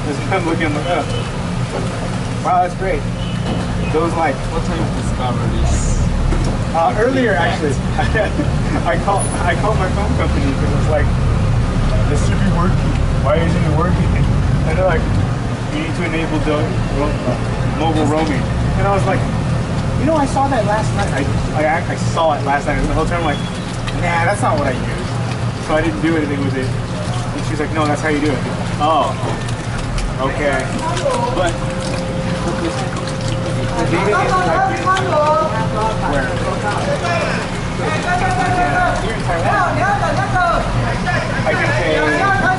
I'm looking, I'm like, oh. Wow, that's great. Those like... What time you discovered this? Earlier, actually. I called my phone company because it's like, this should be working. Why isn't it working? And they're like, you need to enable the mobile roaming. And I was like, you know, I saw that last night. I saw it last night. And the whole time I'm like, nah, that's not what I use. So I didn't do anything with it. And she's like, no, that's how you do it. Oh, okay. But the data is like where? Yeah, here in Taiwan, I can pay